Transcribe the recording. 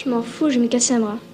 Je m'en fous, je vais me casser un bras.